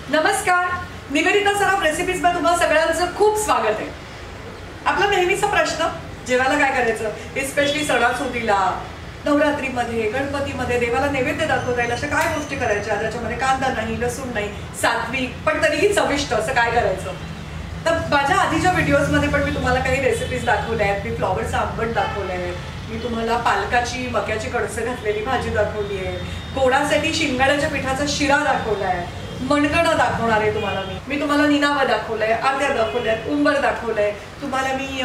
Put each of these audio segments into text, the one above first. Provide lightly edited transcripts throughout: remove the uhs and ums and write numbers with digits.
नमस्कार, निवेदिता सराफ रेसिपीज मध्ये तुम्हा सगळ्यांचं खूप स्वागत आहे. आपला नेहमीचा प्रश्न, जेवायला काय करायचं, स्पेशली सणासुदीला, नवरात्रीमध्ये, गणपतीमध्ये देवाला नैवेद्य दाखवता येईल अशा काय गोष्टी करायच्या ज्याच्यामध्ये कांदा नाही, लसूण नाही, सात्विक पण तरीही चविष्ट असं काय करायचं. तर माझ्या आधीच्या व्हिडिओज मध्ये पण मी तुम्हाला काही रेसिपीज दाखवल्या आहेत. मी फ्लॉवरचं आंबट दाखवलं आहे, मी तुम्हाला पालकाची मक्याची कणसं घातलेली भाजी दाखवली आहे, गोडासाठी शिंगाड्याच्या पिठाचा शिरा दाखवला आहे, मणगणं दाखवणार आहे तुम्हाला. मी तुम्हाला निनावं दाखवलंय, आर्द्या दाखवल्यात, उंबर दाखवलंय, तुम्हाला मी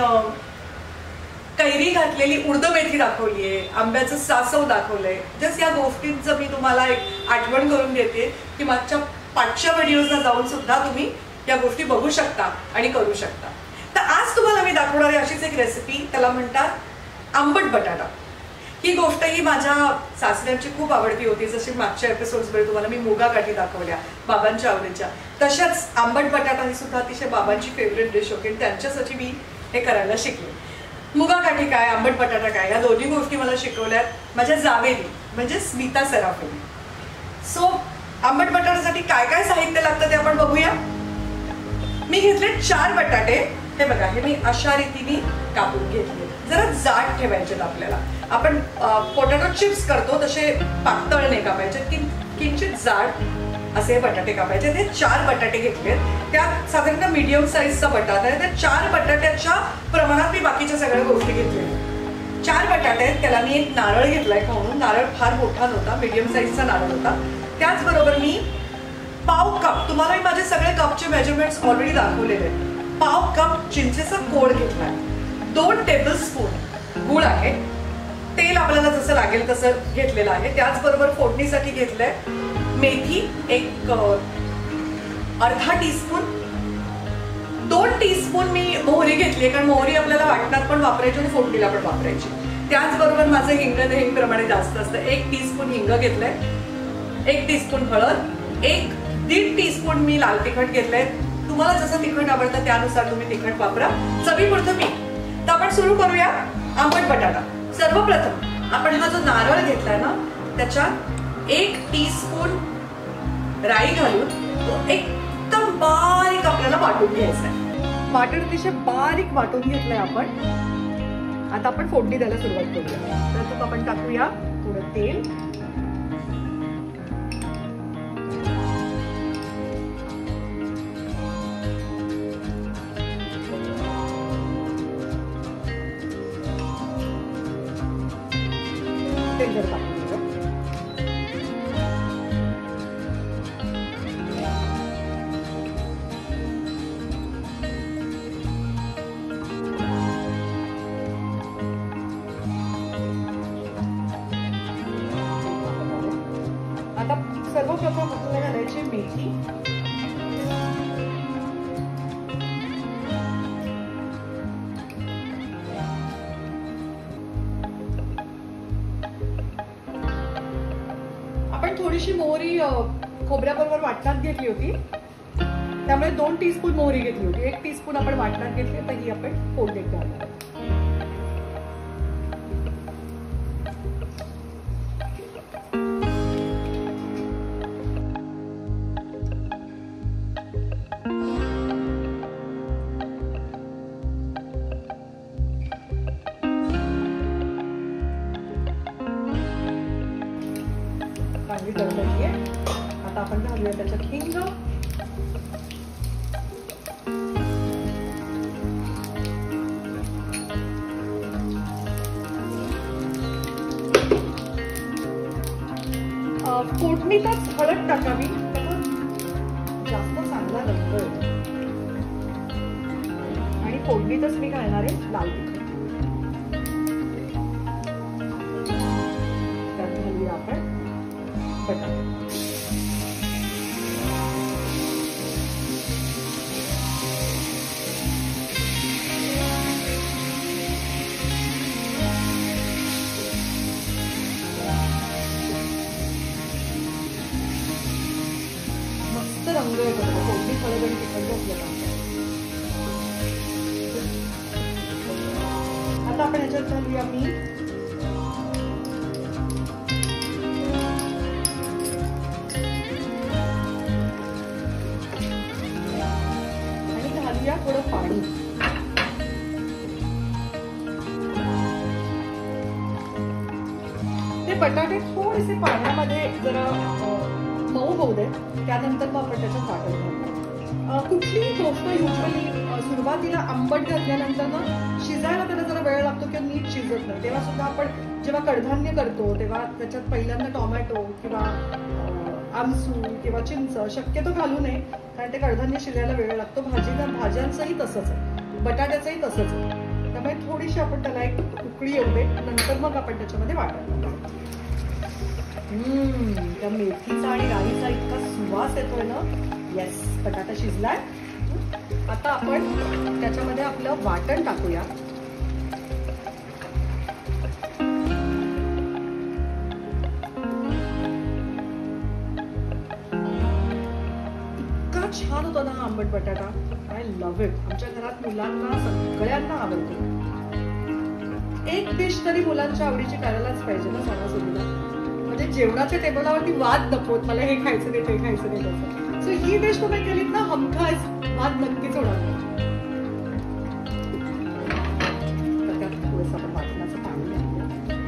कैरी घातलेली उडद मेथी दाखवली आहे, आंब्याचं सासव दाखवलंय. जस्ट या गोष्टींचं मी तुम्हाला एक आठवण करून देते की मागच्या 500 व्हिडिओजला जाऊन सुद्धा तुम्ही या गोष्टी बघू शकता आणि करू शकता. तर आज तुम्हाला मी दाखवणार आहे अशीच एक रेसिपी, त्याला म्हणतात आंबट बटाटा. ही गोष्ट ही माझ्या सासऱ्यांची खूप आवडती होती. जशी मागच्या एपिसोड्समध्ये तुम्हाला मी मुगा गाठी दाखवल्या बाबांच्या आवडीच्या, तशाच आंबट बटाटा ही सुद्धा अतिशय बाबांची फेवरेट डिश होती. त्यांच्यासाठी मी हे करायला शिकले. मुगा गाठी काय, आंबट बटाटा काय, या दोन्ही गोष्टी मला शिकवल्यात माझ्या जावेनी म्हणजे स्मिता सराफनी. सो आंबट बटाट्यासाठी काय काय साहित्य लागतं ते आपण बघूया. मी घेतले 4 बटाटे. हे बघा, हे मी अशा रीतीने कापून घेतले. जरा जाड ठेवायचे आपल्याला. आपण पोटॅटो चिप्स करतो तसे पातळ नाही कापायचे, किंचित जाड असे बटाटे कापायचे. ते 4 बटाटे घेतले. त्यात साधारणतः मीडियम साईजचा बटाटा आहे. त्या 4 बटाट्याच्या प्रमाणात मी बाकीच्या सगळ्या गोष्टी घेतल्या. 4 बटाटे आहेत. त्याला मी एक नारळ घेतलाय खाऊन. नारळ फार मोठा नव्हता, मीडियम साईजचा नारळ होता. त्याचबरोबर मी पाव कप, तुम्हाला मी माझे सगळे कपचे मेजरमेंट्स ऑलरेडी दाखवलेले आहेत. पाव कप चिंचेचा कोळ घेतलाय. 2 टेबलस्पून गूळ आहे. तेल आपल्याला जसं लागेल तसं घेतलेलं आहे. त्याचबरोबर फोडणीसाठी घेतलंय मेथी, एक अर्धा टीस्पून, 2 टीस्पून मी मोहरी घेतली, कारण मोहरी आपल्याला वाटणात पण वापरायची आणि फोडणीला पण वापरायची. त्याचबरोबर माझं हिंग नेहमीप्रमाणे जास्त असतं. 1 टीस्पून हिंग घेतलंय, 1 टीस्पून हळद, 1-1.5 टीस्पून मी लाल तिखट घेतलंय. तुम्हाला जसं तिखट आवडतं त्यानुसार तुम्ही तिखट वापरा. चवीपुरतं मीठ. तर आपण सुरू करूया आंबट बटाटा. सर्वप्रथम आपण हा जो नारळ घेतलाय ना, त्याच्यात 1 टीस्पून राई घालून तो एकदम बारीक आपल्याला वाटून घ्यायचा आहे. वाटून अतिशय बारीक वाटून घेतलंय आपण. आता आपण फोडणी द्यायला सुरुवात करूया. तर आपण टाकूया थोडं तेल, आता सर्वप्रथम आपल्याला घालायची मेथी, आपण थोडीशी मोहरी खोबऱ्याबरोबर वाटणात घेतली होती, त्यामुळे 2 टीस्पून मोहरी घेतली होती. 1 टीस्पून आपण वाटणात घेतली, तर ही आपण फोडणीत घालणार. चांगली तळतळली आहे. आता आपण घालूया त्याच्यात हिंग, फोडणीतच हळद टाकावी, जास्त चांगला रंग येतो. आणि फोडणीतच मी घालणार आहे लाल तिखट. त्यात घालूया आपण बटाटे. मस्त रंग येतो फोडणी हळद आणि तिखट घातलं. आता आपण ह्याच्यात घालूया मीठ, थोडं पाणी. ते बटाटे थोडेसे पाण्यामध्ये जरा मऊ होऊ दे, त्यानंतर मग आपण त्याच्यात वाटण घालतो. कुठलीही गोष्ट युजली सुरुवातीला आंबट घातल्यानंतर ना शिजायला त्याला जरा वेळ लागतो किंवा नीट शिजत नाही. तेव्हा सुद्धा आपण जेव्हा कडधान्य करतो तेव्हा त्याच्यात पहिल्यांदा टोमॅटो किंवा आमसूल किंवा चिंच शक्यतो घालू नये, कारण ते कडधान्य शिजायला वेळ लागतो. भाज्यांचंही तसंच आहे, बटाट्याचंही तसंच आहे. त्यामुळे थोडीशी आपण त्याला एक उकळी येऊ दे, नंतर मग आपण त्याच्यामध्ये वाटण घालतो. त्या मेथीचा आणि राईचा इतका सुवास येतोय ना. येस, बटाटा शिजलाय. आता आपण त्याच्यामध्ये आपलं वाटण टाकूया. इतका छान होतो ना हा आंबट बटाटा. I love it. आमच्या घरात मुलांना सगळ्यांना आवडतो. एक डिश तरी मुलांच्या आवडीची करायलाच पाहिजे ना सणासुदीला. म्हणजे जेवणाच्या टेबलावरती वाद नकोत, मला हे खायचं नाही ते खायचं नाही तसं. सो ही डिश तुम्ही केलीत ना, हमखास वाद नक्कीच होणार नाही. त्यात थोडंसं आपण वाटणाचं पाणी घालूया.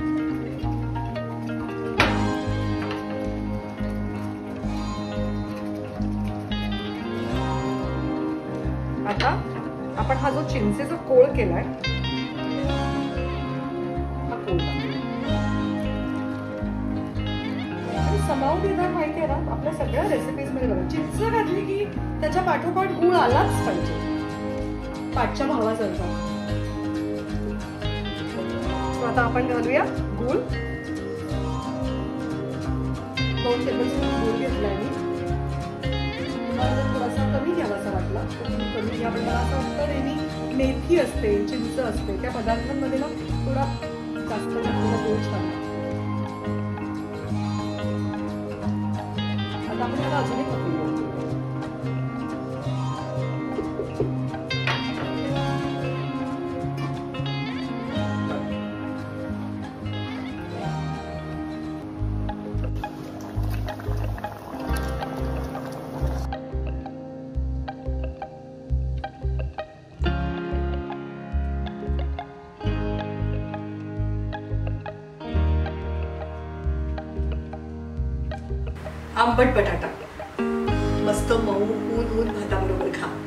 आता आपण हा जो चिंचेचा कोळ केलाय हा कोळ समावून विधान माहिती आहे ना आपल्या सगळ्या रेसिपीज मध्ये. बघा, चिंच घातली की त्याच्या पाठोपाठ गुळ आलाच पाहिजे, पाठच्या भावासारखा. आता आपण घालूया गुळ. 2 टेबलस्पून गुळ घेतलाय मी. तुम्हाला जर थोडासा कमी घ्यावासा वाटला तर तुम्ही कमी घ्या, पण मला असं वाटतं नेहमी मेथी असते, चिंच असते, त्या पदार्थांमध्ये ना थोडा जास्त घातलेला गुळ छान. आता आपण याला अजूनही पकडूया. आंबट बटाटा मस्त मऊ ऊन भाताबरोबर खा.